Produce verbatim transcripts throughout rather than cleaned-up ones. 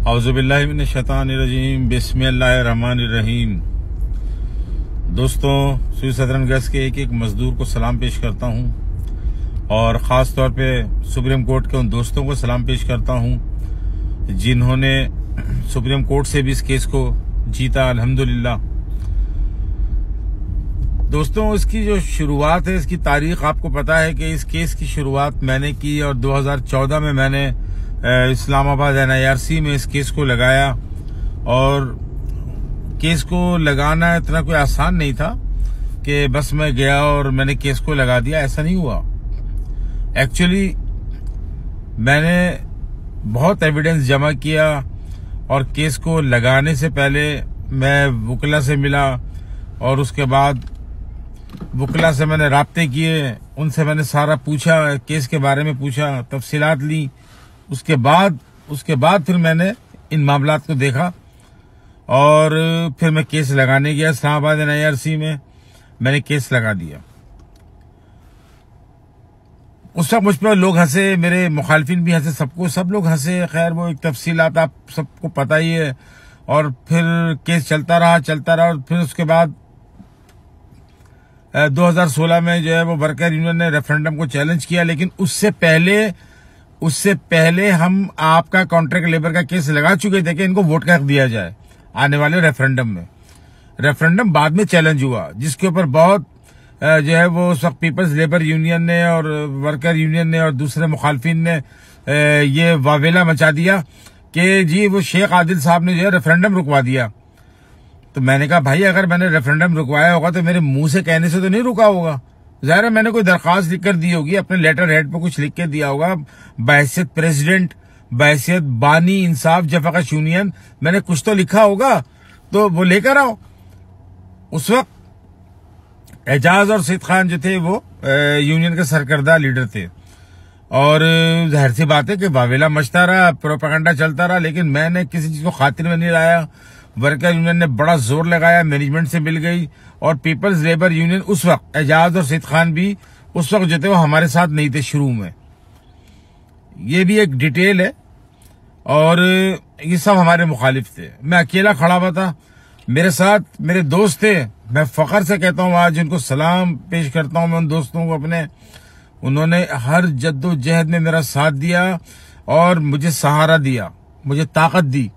औज़ुबिल्लाहि मिनश्शैतानिर्रजीम बिस्मिल्लाहिर्रहमानिर्रहीम। दोस्तों, स्विट्जरलैंड के एक एक मजदूर को सलाम पेश करता हूं और ख़ास तौर पे सुप्रीम कोर्ट के उन दोस्तों को सलाम पेश करता हूं जिन्होंने सुप्रीम कोर्ट से भी इस केस को जीता, अल्हम्दुलिल्लाह। दोस्तों, इसकी जो शुरुआत है, इसकी तारीख आपको पता है कि इस केस की शुरुआत मैंने की और दो हज़ार चौदह में मैंने Islamabad N I R C में इस केस को लगाया। और केस को लगाना इतना कोई आसान नहीं था कि बस मैं गया और मैंने केस को लगा दिया, ऐसा नहीं हुआ। एक्चुअली मैंने बहुत एविडेंस जमा किया और केस को लगाने से पहले मैं वुकला से मिला और उसके बाद वुकला से मैंने राब्ते किए, उनसे मैंने सारा पूछा, केस के बारे में पूछा, तफसीलात ली। उसके बाद उसके बाद फिर मैंने इन मामलात को देखा और फिर मैं केस लगाने गया Islamabad N I R C में। मैंने केस लगा दिया। उस वक्त मुझ पर लोग हंसे, मेरे मुखालफिन भी हंसे, सबको सब लोग हंसे। खैर, वो एक तफसीलात आप सबको पता ही है। और फिर केस चलता रहा चलता रहा और फिर उसके बाद दो हज़ार सोलह में जो है वो वर्कर यूनियन ने रेफरेंडम को चैलेंज किया। लेकिन उससे पहले उससे पहले हम आपका कॉन्ट्रैक्ट लेबर का केस लगा चुके थे कि इनको वोट का हक दिया जाए आने वाले रेफरेंडम में। रेफरेंडम बाद में चैलेंज हुआ, जिसके ऊपर बहुत जो है वो उस वक्त पीपल्स लेबर यूनियन ने और वर्कर यूनियन ने और दूसरे मुखालफिन ने ये वावेला मचा दिया कि जी वो शेख आदिल साहब ने जो है रेफरेंडम रुकवा दिया। तो मैंने कहा, भाई अगर मैंने रेफरेंडम रुकवाया होगा तो मेरे मुंह से कहने से तो नहीं रुका होगा। ज़ाहिर है मैंने कोई दरखास्त लिख कर दी होगी, अपने लेटर हेड पर कुछ लिख के दिया होगा। बहैसियत प्रेसिडेंट, बहैसियत बानी इंसाफ जफाकश यूनियन, मैंने कुछ तो लिखा होगा, तो वो लेकर आओ। उस वक्त एजाज और सईद खान जो थे वो यूनियन के सरकर्दा लीडर थे और जाहिर सी बात है कि वावेला मचता रहा, प्रोपेगेंडा चलता रहा, लेकिन मैंने किसी चीज को खातिर में नहीं लाया। वर्कर यूनियन ने बड़ा जोर लगाया, मैनेजमेंट से मिल गई और पीपल्स लेबर यूनियन उस वक्त एजाज और सईद खान भी उस वक्त जो थे वो हमारे साथ नहीं थे शुरू में। ये भी एक डिटेल है और ये सब हमारे मुखालिफ थे। मैं अकेला खड़ा हुआ था, मेरे साथ मेरे दोस्त थे। मैं फख्र से कहता हूँ, आज उनको सलाम पेश करता हूँ मैं उन दोस्तों को अपने। उन्होंने हर जद्दोजहद में मेरा साथ दिया और मुझे सहारा दिया, मुझे ताकत दी।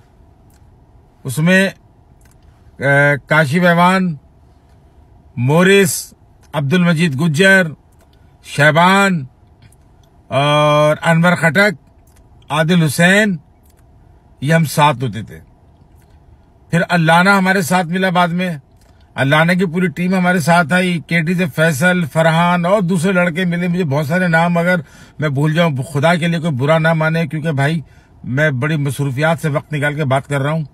उसमें काशिफ एवान, मोरिस, अब्दुल मजीद गुज्जर, शहबान और अनवर खटक, आदिल हुसैन, ये हम साथ होते थे। फिर अल्लाना हमारे साथ मिला बाद में। अल्लाना की पूरी टीम हमारे साथ आई। केटी से फैसल, फरहान और दूसरे लड़के मिले। मुझे बहुत सारे नाम अगर मैं भूल जाऊं, खुदा के लिए कोई बुरा ना माने, क्योंकि भाई मैं बड़ी मसरूफियात से वक्त निकाल के बात कर रहा हूं।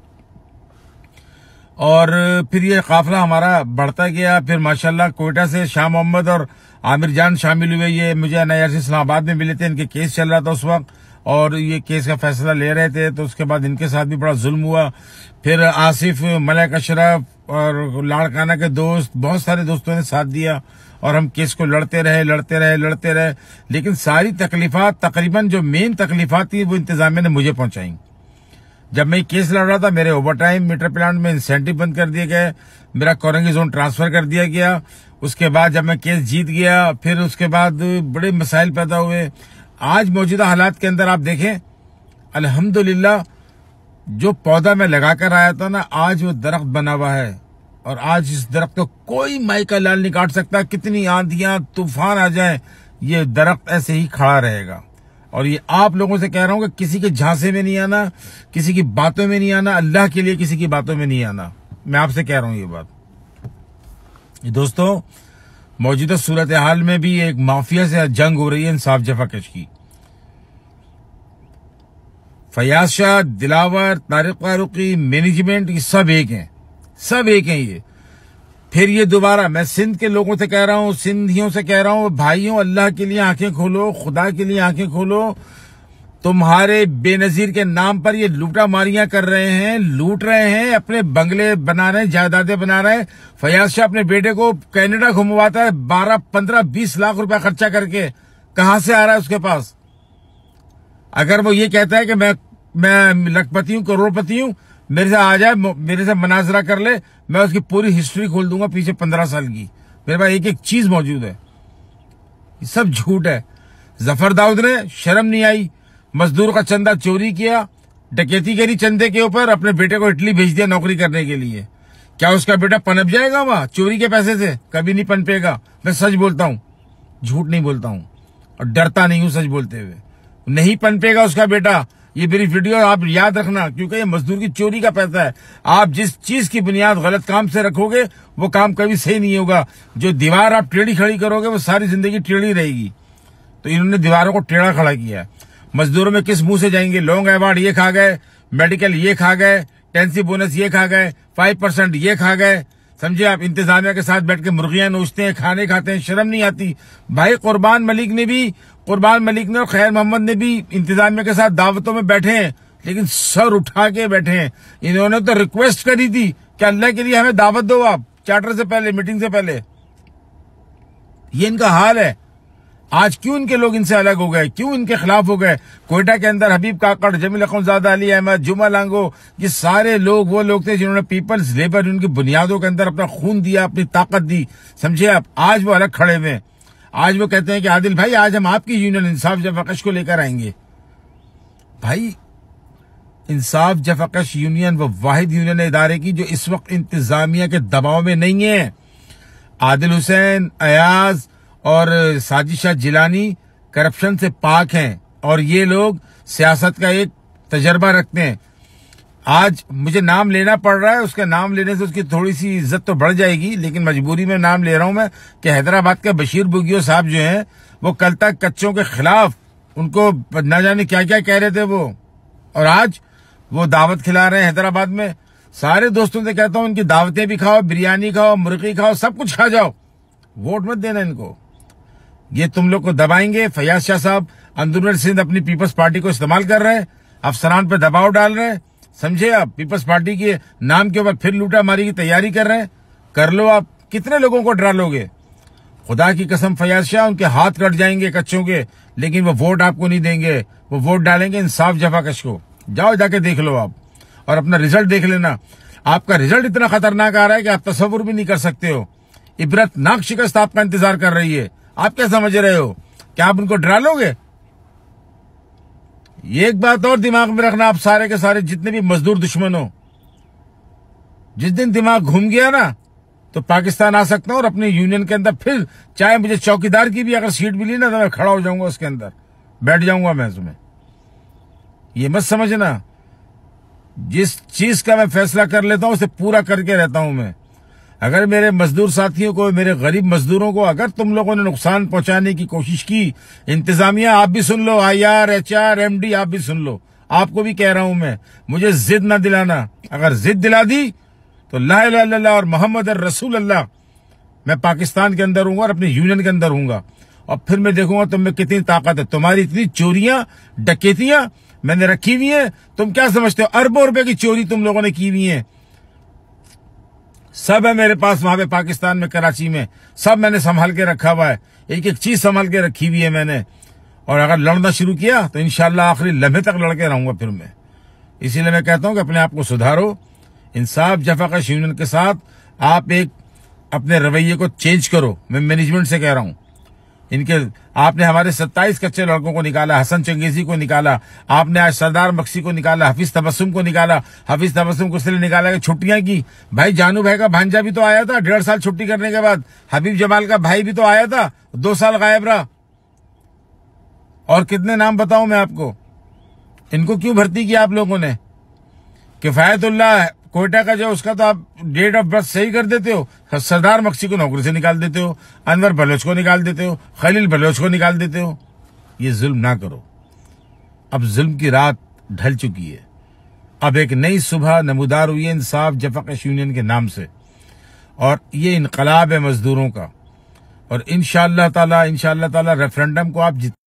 और फिर ये काफिला हमारा बढ़ता गया। फिर माशाल्लाह कोयटा से शाह मोहम्मद और आमिर जान शामिल हुए। ये मुझे N I R C Islamabad में मिले थे, इनके केस चल रहा था उस वक्त और ये केस का फैसला ले रहे थे। तो उसके बाद इनके साथ भी बड़ा जुल्म हुआ। फिर आसिफ, मलिक अशरफ और लाड़काना के दोस्त, बहुत सारे दोस्तों ने साथ दिया और हम केस को लड़ते रहे लड़ते रहे लड़ते रहे। लेकिन सारी तकलीफात, तकरीबन जो मेन तकलीफात थी, वो इंतजामिया ने मुझे पहुंचाई। जब मैं केस लड़ रहा था, मेरे ओवर टाइम मीटर प्लांट में इंसेंटिव बंद कर दिए गए, मेरा कोरंगी जोन ट्रांसफर कर दिया गया। उसके बाद जब मैं केस जीत गया, फिर उसके बाद बड़े मसाइल पैदा हुए। आज मौजूदा हालात के अंदर आप देखें, अल्हम्दुलिल्लाह, जो पौधा मैं लगाकर आया था ना, आज वो दरख्त बना हुआ है और आज इस दरख्त को कोई माई का लाल नहीं काट सकता। कितनी आंधियां तूफान आ जाए, ये दरख्त ऐसे ही खड़ा रहेगा। और ये आप लोगों से कह रहा हूं कि किसी के झांसे में नहीं आना, किसी की बातों में नहीं आना, अल्लाह के लिए किसी की बातों में नहीं आना। मैं आपसे कह रहा हूं ये बात। दोस्तों, मौजूदा सूरत हाल में भी एक माफिया से जंग हो रही है इंसाफ जफाकश की। फयाज शाह, दिलावर, तारिक फारूकी, मैनेजमेंट, ये सब एक हैं, सब एक हैं ये। फिर ये दोबारा मैं सिंध के लोगों से कह रहा हूं, सिंधियों से कह रहा हूं, भाइयों, अल्लाह के लिए आंखें खोलो, खुदा के लिए आंखें खोलो। तुम्हारे बेनजीर के नाम पर ये लूटा मारियां कर रहे हैं, लूट रहे हैं, अपने बंगले बना रहे हैं, जायदादें बना रहे हैं। फयाज शाह अपने बेटे को कनाडा घुमवाता है बारह पंद्रह बीस लाख रुपया खर्चा करके। कहां से आ रहा है उसके पास? अगर वो ये कहता है कि मैं मैं लखपति हूँ, करोड़पति हूँ, मेरे से आ जाए, मेरे से मनाजरा कर ले, मैं उसकी पूरी हिस्ट्री खोल दूंगा पीछे पंद्रह साल की। मेरे पास एक एक चीज मौजूद है। ये सब झूठ है। जफर दाऊद ने शर्म नहीं आई, मजदूर का चंदा चोरी किया, डकैती करी चंदे के ऊपर, अपने बेटे को इटली भेज दिया नौकरी करने के लिए। क्या उसका बेटा पनप जाएगा वहां चोरी के पैसे से? कभी नहीं पनपेगा। मैं सच बोलता हूं, झूठ नहीं बोलता हूं, और डरता नहीं हूं सच बोलते हुए। नहीं पनपेगा उसका बेटा। ये मेरी वीडियो आप याद रखना, क्योंकि ये मजदूर की चोरी का पैसा है। आप जिस चीज की बुनियाद गलत काम से रखोगे वो काम कभी सही नहीं होगा। जो दीवार आप टेढ़ी खड़ी करोगे वो सारी जिंदगी टेढ़ी रहेगी। तो इन्होंने दीवारों को टेढ़ा खड़ा किया है। मजदूरों में किस मुंह से जाएंगे? लॉन्ग अवार्ड ये खा गए, मेडिकल ये खा गए, टेंसी बोनस ये खा गए, फाइव परसेंट ये खा गए। समझे आप? इंतजामिया के साथ बैठ के मुर्गियां नोचते हैं, खाने खाते हैं, शर्म नहीं आती भाई। कुर्बान मलिक ने भी कुर्बान मलिक ने और खैर मोहम्मद ने भी इंतजामिया के साथ दावतों में बैठे हैं, लेकिन सर उठा के बैठे हैं। इन्होंने तो रिक्वेस्ट करी थी कि अल्लाह के लिए हमें दावत दो आप, चार्टर से पहले, मीटिंग से पहले। ये इनका हाल है। आज क्यों इनके लोग इनसे अलग हो गए, क्यों इनके खिलाफ हो गए? कोयटा के अंदर हबीब काकड़, जमील अखुंज़ादा, अली अहमद, जुमा लांगो, ये सारे लोग वो लोग थे जिन्होंने पीपल्स लेबर यूनियन की बुनियादों के अंदर अपना खून दिया, अपनी ताकत दी। समझे आप? आज वो अलग खड़े हुए। आज वो कहते हैं कि आदिल भाई आज हम आपकी यूनियन इंसाफ जफाकश को लेकर आएंगे। भाई इंसाफ जफाकश यूनियन वो वाहिद यूनियन इदारे की जो इस वक्त इंतजामिया के दबाव में नहीं है। आदिल हुसैन, अयाज और साजिशा जिलानी करप्शन से पाक हैं, और ये लोग सियासत का एक तजर्बा रखते हैं। आज मुझे नाम लेना पड़ रहा है, उसका नाम लेने से उसकी थोड़ी सी इज्जत तो बढ़ जाएगी, लेकिन मजबूरी में नाम ले रहा हूं मैं कि हैदराबाद के बशीर बुगियो साहब जो हैं वो कल तक कच्चों के खिलाफ उनको ना जाने क्या क्या कह रहे थे वो, और आज वो दावत खिला रहे हैं हैदराबाद में। सारे दोस्तों से कहता हूं इनकी दावतें भी खाओ, बिरयानी खाओ, मुर्गी खाओ, सब कुछ खा जाओ, वोट मत देना इनको। ये तुम लोग को दबाएंगे। फयाज शाह साहब अंदरूनी सिंध अपनी पीपल्स पार्टी को इस्तेमाल कर रहे हैं, अफसरान पे दबाव डाल रहे हैं। समझे आप? पीपल्स पार्टी के नाम के ऊपर फिर लूटा मारी की तैयारी कर रहे हैं। कर लो आप, कितने लोगों को डरा लोगे? खुदा की कसम फयाज शाह, उनके हाथ कट जाएंगे कच्चों के, लेकिन वो वोट आपको नहीं देंगे। वो वोट डालेंगे इंसाफ जफाकश को। जाओ जाके देख लो आप, और अपना रिजल्ट देख लेना। आपका रिजल्ट इतना खतरनाक आ रहा है कि आप तस्वुर भी नहीं कर सकते हो। इबरतनाक शिकस्त आपका इंतजार कर रही है। आप क्या समझ रहे हो? क्या आप उनको डरा लोगे? ये एक बात और दिमाग में रखना, आप सारे के सारे जितने भी मजदूर दुश्मन हो, जिस दिन दिमाग घूम गया ना तो पाकिस्तान आ सकता हूं और अपनी यूनियन के अंदर फिर, चाहे मुझे चौकीदार की भी अगर सीट मिली ना तो मैं खड़ा हो जाऊंगा उसके अंदर, बैठ जाऊंगा मैं उसमें। ये मत समझना, जिस चीज का मैं फैसला कर लेता हूं उसे पूरा करके रहता हूं मैं। अगर मेरे मजदूर साथियों को, मेरे गरीब मजदूरों को अगर तुम लोगों ने नुकसान पहुंचाने की कोशिश की, इंतजामिया आप भी सुन लो, I R, H R, M D आप भी सुन लो, आपको भी कह रहा हूं मैं, मुझे जिद ना दिलाना। अगर जिद दिला दी तो ला इलाहा इल्लल्लाह और मोहम्मद रसूल अल्लाह, मैं पाकिस्तान के अंदर हूंगा और अपनी यूनियन के अंदर हूंगा, और फिर मैं देखूंगा तुम में कितनी ताकत है। तुम्हारी इतनी चोरियां, डकैतियां मैंने रखी हुई है, तुम क्या समझते हो? अरबों रुपए की चोरी तुम लोगों ने की हुई है, सब है मेरे पास वहां पे पाकिस्तान में, कराची में, सब मैंने संभाल के रखा हुआ है। एक एक चीज संभाल के रखी हुई है मैंने, और अगर लड़ना शुरू किया तो इंशाल्लाह आखिरी लम्हे तक लड़के रहूंगा फिर मैं। इसीलिए मैं कहता हूं कि अपने आप को सुधारो, इंसाफ जफाकश यूनियन के साथ आप एक अपने रवैये को चेंज करो। मैं मैनेजमेंट से कह रहा हूं, इनके आपने हमारे सत्ताईस कच्चे लड़कों को निकाला, हसन चंगेजी को निकाला, आपने आज सरदार मक्सी को निकाला, हफीज तबस्सुम को निकाला। हफीज तबस्सुम को इसलिए निकाला कि छुट्टियां की। भाई जानू भाई का भांजा भी तो आया था डेढ़ साल छुट्टी करने के बाद, हबीब जमाल का भाई भी तो आया था, दो साल गायब रहा। और कितने नाम बताऊं मैं आपको? इनको क्यों भर्ती किया आप लोगों ने? किफायतुल्लाह कोयटा का जो उसका तो आप डेट ऑफ बर्थ सही कर देते हो, सरदार मक्सी को नौकरी से निकाल देते हो, अनवर बलोच को निकाल देते हो, खलील बलोच को निकाल देते हो। ये जुल्म ना करो, अब जुल्म की रात ढल चुकी है। अब एक नई सुबह नमूदार हुई है इंसाफ जफाकश यूनियन के नाम से, और ये इनकलाब है मजदूरों का। और इंशाअल्लाह ताला इंशाअल्लाह ताला रेफरेंडम को आप